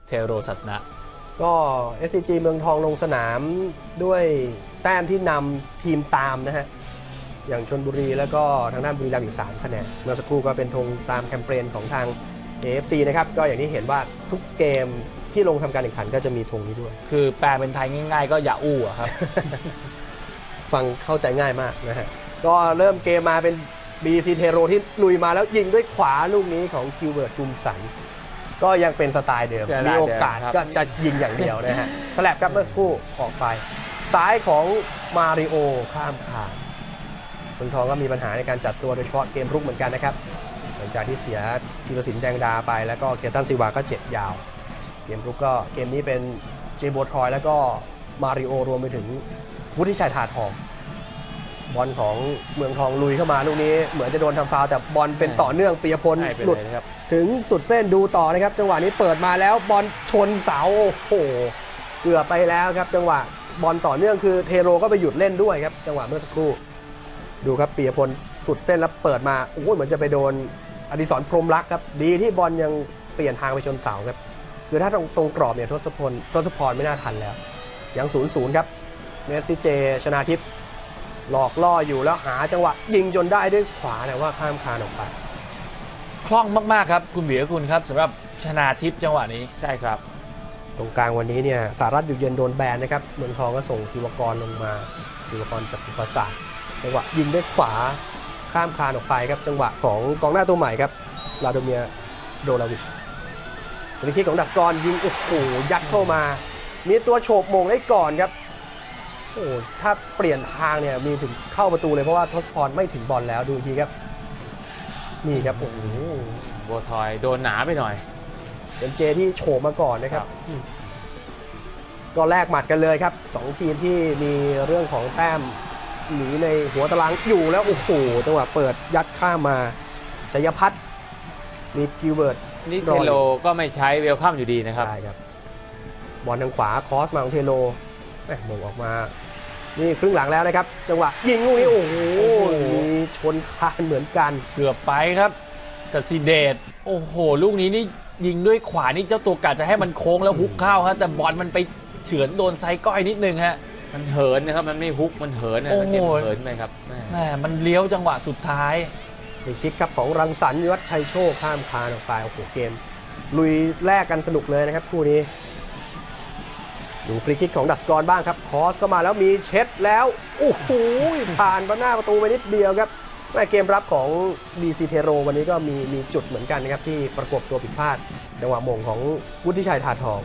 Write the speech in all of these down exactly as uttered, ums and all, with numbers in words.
เทโรศาสนะก็ เอส ซี จี เมืองทองลงสนามด้วยแต้มที่นำทีมตามนะฮะอย่างชลบุรีแล้วก็ทางด้านบุรีรัมย์อีกสามคะแนนเมื่อสักครู่ก็เป็นธงตามแคมเปญของทาง เอ เอฟ ซี นะครับก็อย่างที่เห็นว่าทุกเกมที่ลงทำการแข่งขันก็จะมีธงนี้ด้วยคือแปลเป็นไทยง่ายๆก็อย่าอู้อะครับฟังเข้าใจง่ายมากนะฮะก็เริ่มเกมมาเป็น บี ซี เทโรที่ลุยมาแล้วยิงด้วยขวาลูกนี้ของกิลเบิร์ต กุมสันก็ยังเป็นสไตล์เดิมมีโอกาสก็จะยิงอย่างเดียวนะฮะสแลบครับเมื่อสักครู่ออกไปซ้ายของมาริโอข้ามคานเมืองทองก็มีปัญหาในการจัดตัวโดยเฉพาะเกมรุกเหมือนกันนะครับหลังจากที่เสียธีรศิลป์แดงดาไปแล้วก็เคตันซิวาก็เจ็บยาวเกมรุกก็เกมนี้เป็นเจโบทรอยแล้วก็มาริโอรวมไปถึงวุฒิชัยถาทองบอลของเมืองทองลุยเข้ามาลูกนี้เหมือนจะโดนทำฟาวล์แต่บอลเป็นต่อเนื่องปียพลหลุดถึงสุดเส้นดูต่อนะครับจังหวะนี้เปิดมาแล้วบอลชนเสาโอ้โหเกือบไปแล้วครับจังหวะบอลต่อเนื่องคือเทโรก็ไปหยุดเล่นด้วยครับจังหวะเมื่อสักครู่ดูครับปียพลสุดเส้นแล้วเปิดมาโอ้ยเหมือนจะไปโดนอดิศรพรหมรักครับดีที่บอลยังเปลี่ยนทางไปชนเสาครับคือถ้าตรงตรงกรอบเนี่ยทศพลทศพรไม่น่าทันแล้วยัง ศูนย์ศูนย์ ครับเมสซี่เจชนาทิพย์หลอกล่ออยู่แล้วหาจังหวะยิงจนได้ด้วยขวาแต่ว่าข้ามคานออกไปคล่องมากๆครับคุณเบียร์คุณครับสำหรับชนาทิพย์จังหวะนี้ใช่ครับตรงกลางวันนี้เนี่ยสารัตอยู่เย็นโดนแบนนะครับเมืองทองก็ส่งศิวกรลงมาศิวกรจากอุปสรรคจังหวะยิงด้วยขวาข้ามคานออกไปครับจังหวะของกองหน้าตัวใหม่ครับลาโดเมียโดลาวิชฟรีคิกของดัสกรยิงโอ้โหยัดเข้ามามีตัวโฉบมงได้ก่อนครับโอ้ถ้าเปลี่ยนทางเนี่ยมีถึงเข้าประตูเลยเพราะว่าทศพรไม่ถึงบอลแล้วดูอีกทีครับนี่ครับโอ้โหโบทอยโดนหนาไปหน่อยเป็นเจที่โฉบมาก่อนนะครับก็แลกหมัดกันเลยครับสองทีมที่มีเรื่องของแต้มหนีในหัวตารางอยู่แล้วโอ้โหจังหวะเปิดยัดข้ามมาชัยพัฒน์มีกิลเบิร์ตนี่เทโลก็ไม่ใช้เวลคัมอยู่ดีนะครับใช่ครับบอลทางขวาคอสมาของเทโลแหม่มงออกมานี่ครึ่งหลังแล้วนะครับจังหวะยิงลูกนี้โอ้โหมีชนคานเหมือนกันเกือบไปครับกสิเดชโอ้โหลูกนี้นี่ยิงด้วยขวานี่เจ้าตัวกะจะให้มันโค้งแล้วฮุกเข้าครับแต่บอลมันไปเฉือนโดนไซก้อยนิดนึงฮะมันเหินนะครับมันไม่ฮุกมันเหินนะเก็บเหินไปครับแหมมันเลี้ยวจังหวะสุดท้ายฟรีคิกครับของรังสรรค์วิวัฒน์ชัยโชคข้ามคานออกไปโอ้โหเกมลุยแลกกันสนุกเลยนะครับคู่นี้ดูฟรีคิกของดัสกรบ้างครับคอสก็มาแล้วมีเช็ดแล้วโอ้โหผ่านหน้าประตูไปนิดเดียวครับแม่เกมรับของ บี ซี เทโรวันนี้ก็มีมีจุดเหมือนกันนะครับที่ประกบตัวผิดพลาดจังหวะมงของวุฒิชัยถาทอง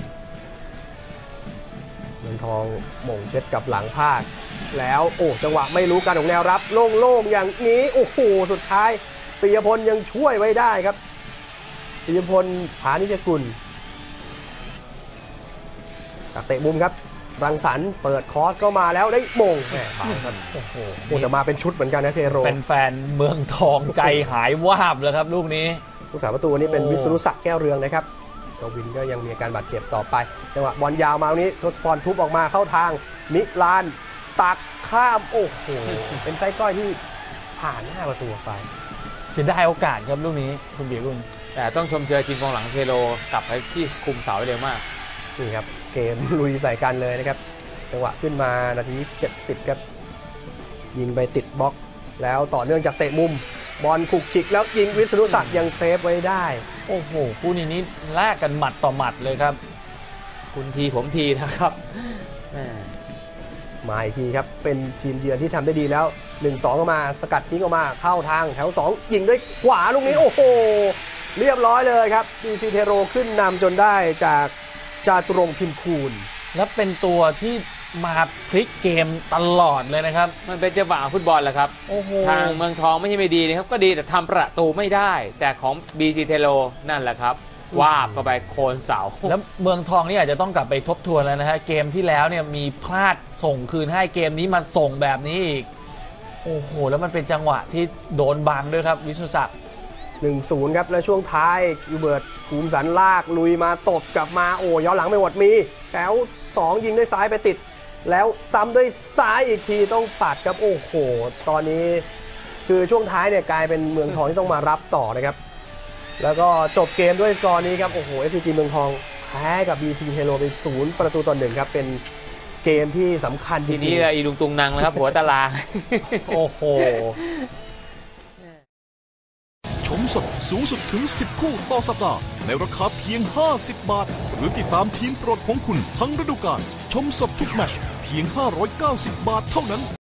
เมืองทองมงเช็ดกับหลังพลาดแล้วโอ้จังหวะไม่รู้การของแนวรับโล่งๆอย่างนี้โอ้โหสุดท้ายปิยพลยังช่วยไว้ได้ครับปิยพลผานิชกุลจากเตะมุมครับรังสรรค์เปิดคอสก็มาแล้วได้มงแหมครับโอ้โหจะมาเป็นชุดเหมือนกันนะเทโรแฟนๆเมืองทองใจหายวาบเลยครับลูกนี้ผู้สาประตูนี้เป็นวิศนุศักดิ์แก้วเรืองนะครับกวินก็ยังมีอาการบาดเจ็บต่อไปจังหวะบอลยาวมาตรงนี้ทศพรทุบออกมาเข้าทางมิลานตักข้ามโอ้โหเป็นไส้ก้อยที่ผ่านหน้าประตูไปเสียดายโอกาสครับลูกนี้คุณเบียร์คุณแต่ต้องชมเชยทีมกองหลังเทโรกลับไปที่คุมเสาเร็วมากนี่ครับเกมลุยใส่กันเลยนะครับจังหวะขึ้นมานาทีเจ็ดสิบครับยิงไปติดบล็อกแล้วต่อเนื่องจากเตะมุมบอลขุกขิกแล้วยิงวิศนุศักดิ์ยังเซฟไว้ได้โอ้โหคู่นี้นี่แลกกันหมัดต่อหมัดเลยครับคุณทีผมทีนะครับมาอีกทีครับเป็นทีมเยือนที่ทำได้ดีแล้ว หนึ่งสอง ออกมาสกัดทิ้งออกมาเข้าทางแถวสองยิงด้วยขวาลูกนี้โอ้โหเรียบร้อยเลยครับ บี ซี เทโรขึ้นนำจนได้จากจาตุรงค์พิมพ์คูณและเป็นตัวที่มาพลิกเกมตลอดเลยนะครับมันเป็นจังหวะฟุตบอลแหละครับทางเมืองทองไม่ใช่ไม่ดีนะครับก็ดีแต่ทำประตูไม่ได้แต่ของ บี ซี เทโรนั่นแหละครับวาบเข้าไปโคนเสาแล้วเมืองทองนี่อาจจะต้องกลับไปทบทวนแล้วนะฮะเกมที่แล้วเนี่ยมีพลาดส่งคืนให้เกมนี้มาส่งแบบนี้อีกโอ้โหแล้วมันเป็นจังหวะที่โดนบังด้วยครับวิสุทธิศักดิ์หนึ่งศูนย์ ครับและช่วงท้ายกิลเบิร์ต กุมสันลากลุยมาตบกลับมาโอ้ย้อนหลังไม่หมดมีแถวสองยิงด้วยซ้ายไปติดแล้วซ้ำด้วยซ้ายอีกทีต้องปัดครับโอ้โหตอนนี้คือช่วงท้ายเนี่ยกลายเป็นเมืองทองที่ต้องมารับต่อนะครับแล้วก็จบเกมด้วยสกอร์นี้ครับโอ้โห เอส ซี จี เมืองทองพแพ้กับ บี ซี เทโรเป็นศูนย์ประตูต่อหนึ่งครับเป็นเกมที่สำคัญจทีรินี้งละอีลุงตุงนังแล้วครับหัวตารางโอ้โหชมสดสูงสุดถึงสิบคู่ต่อสัปดาห์ในราคาเพียงห้าสิบบาทหรือติดตามทีมโปรดของคุณทั้งฤดูกาลชมสดทุกแมตช์เพียงห้าร้อยเก้าสิบบาทเท่านั้น